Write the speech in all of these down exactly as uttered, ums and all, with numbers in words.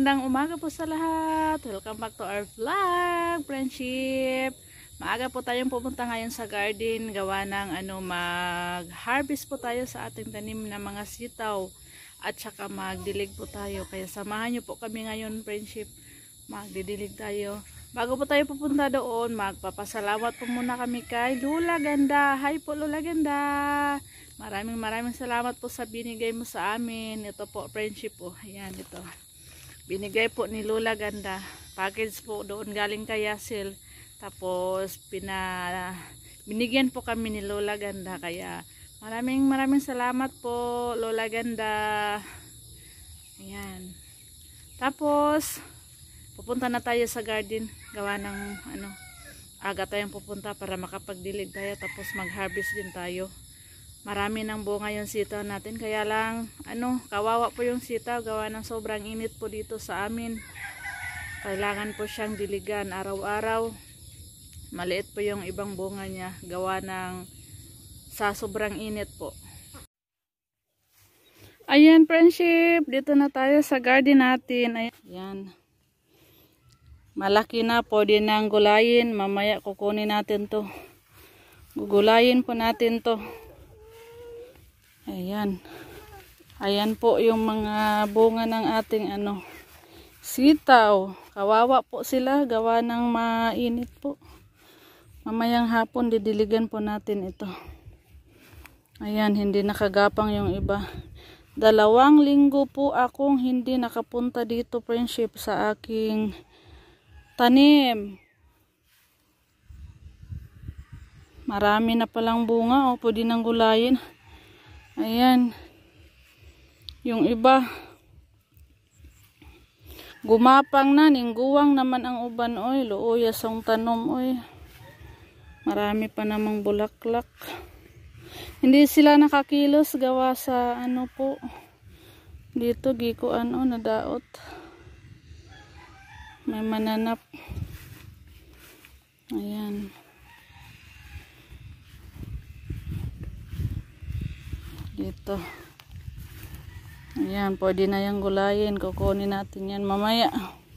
magandang umaga po sa lahat. Welcome back to our vlog, friendship. Maaga po tayong pupunta ngayon sa garden. Gawa ng ano, mag-harvest po tayo sa ating tanim na mga sitaw. At saka magdilig po tayo. Kaya samahan nyo po kami ngayon, friendship. Magdidilig tayo. Bago po tayo pupunta doon, magpapasalamat po muna kami kay Lula Ganda. Hi po Lula Ganda. Maraming maraming salamat po sa binigay mo sa amin. Ito po, friendship po. Ayan, ito. Binigay po ni Lula Ganda. Package po doon galing kay Yasil. Tapos, pina, binigyan po kami ni Lula Ganda. Kaya, maraming maraming salamat po, Lula Ganda. Ayan. Tapos, pupunta na tayo sa garden. Gawa ng, ano, aga tayong pupunta para makapagdilig tayo. Tapos, mag-harvest din tayo. Marami ng bunga yung sitaw natin. Kaya lang, ano, kawawa po yung sitaw. Gawa ng sobrang init po dito sa amin. Kailangan po siyang diligan araw-araw. Maliit po yung ibang bunga niya. Gawa ng sa sobrang init po. Ayan, friendship. Dito na tayo sa garden natin. Ayan. Malaki na po din ang gulayin. Mamaya kukunin natin to. Gugulayin po natin to. Ayan. Ayan po yung mga bunga ng ating ano, sitaw. Kawawa po sila. Gawa ng mainit po. Mamayang hapon didiligan po natin ito. Ayan. Hindi nakagapang yung iba. Dalawang linggo po akong hindi nakapunta dito, friendship, sa aking tanim. Marami na palang bunga. O, pwede nang gulayin. Ayan. Yung iba gumapang na, ningguwang naman ang uban oy, luoya sang tanom oy. Marami pa namang bulaklak. Hindi sila nakakilos gawa sa ano po. Dito giko ano nadaot. May mananap. Ayan. Dito. Ayan, pwede na yung gulayin. Kukunin natin yan mamaya.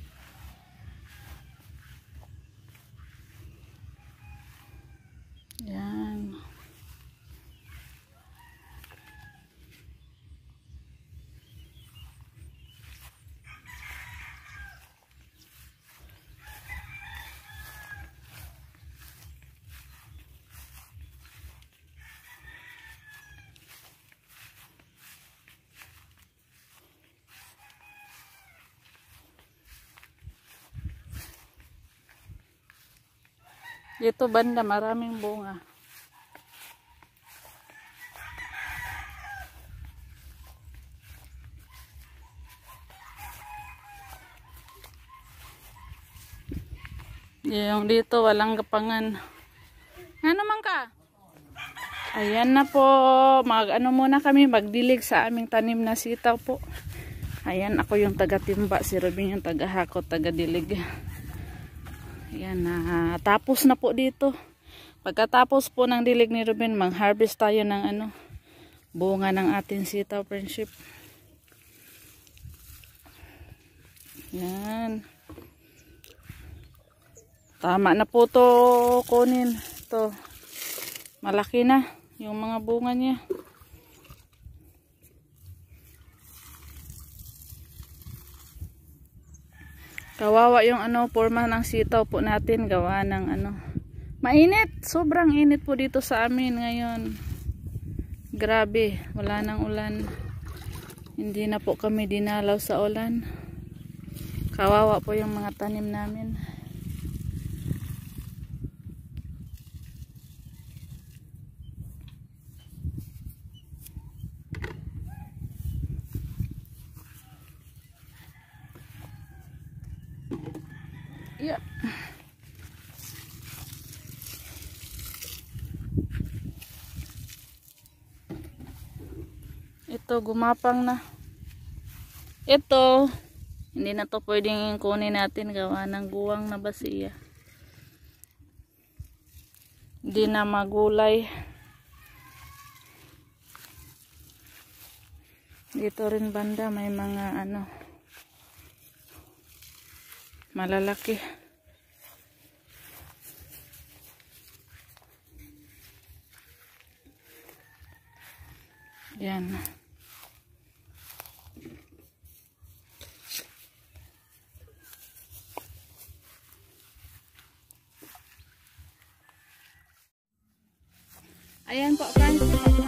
Ayan. Dito banda maraming bunga. Yung dito walang gapangan. Nga naman ka? Ayan na po. Mag ano muna kami, magdilig sa aming tanim na sitaw po. Ayan, ako yung taga-timba, si Robin yung taga-hakot, taga-dilig. Ayan, uh, tapos na po dito. Pagkatapos po ng dilig ni Ruben, mang-harvest tayo ng ano, bunga ng ating sitaw, friendship. Ayan. Tama na po to kunin. Ito. Malaki na yung mga bunga niya. Kawawa yung ano, forma ng sitaw po natin. Gawa ng ano. Mainit. Sobrang init po dito sa amin ngayon. Grabe. Wala nang ulan. Hindi na po kami dinalaw sa ulan. Kawawa po yung mga tanim namin. Yeah. Ito gumapang na. Ito hindi na to pwedeng kunin natin gawa ng guwang na basiya. Hindi na magulay. Dito rin banda may mga ano Malalaki. Yan. Ayan po, friends.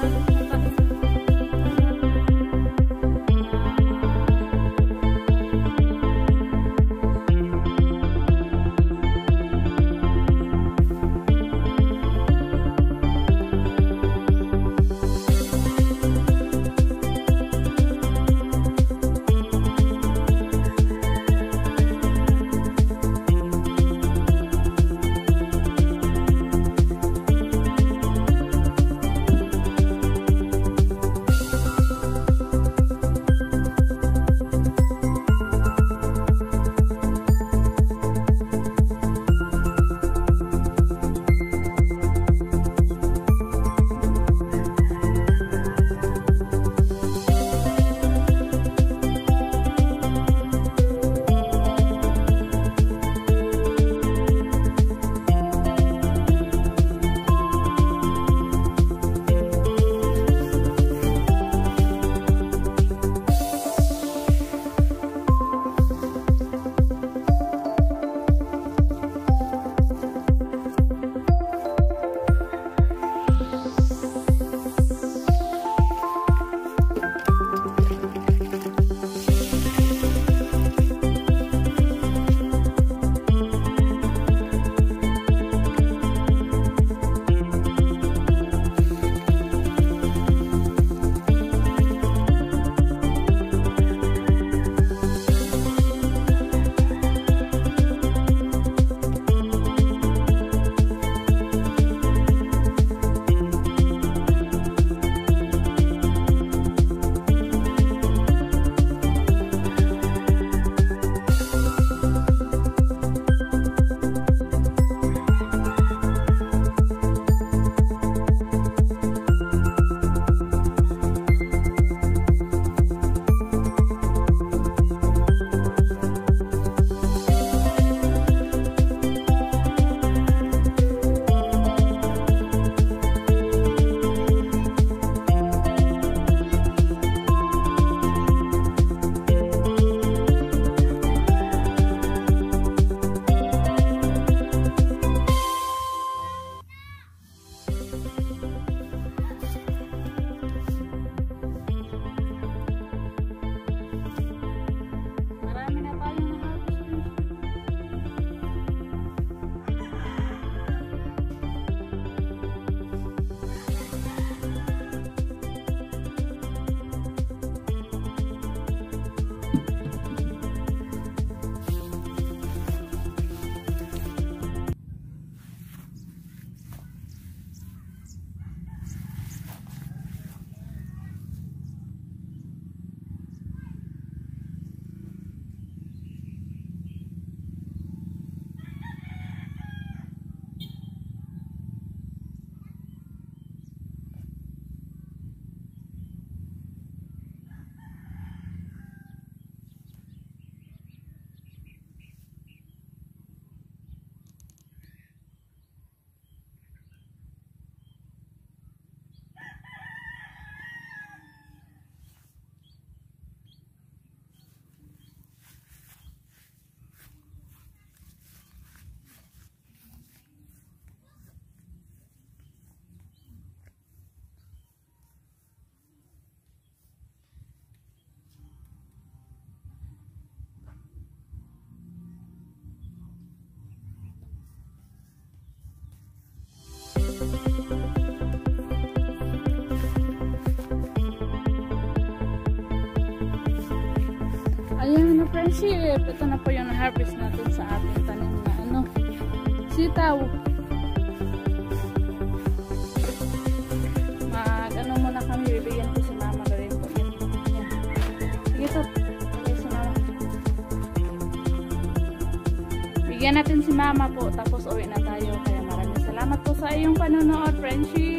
Ayan na friendship, ito na po yung harvest natin sa ating tanim na ano, sitaw. Mag ano muna kami, bibigyan ko si mama na rin po. Yan. Sige to, okay, si mama. Bigyan natin si mama po, tapos uwi na tayo. Kaya maraming salamat po sa iyong panonood friendship.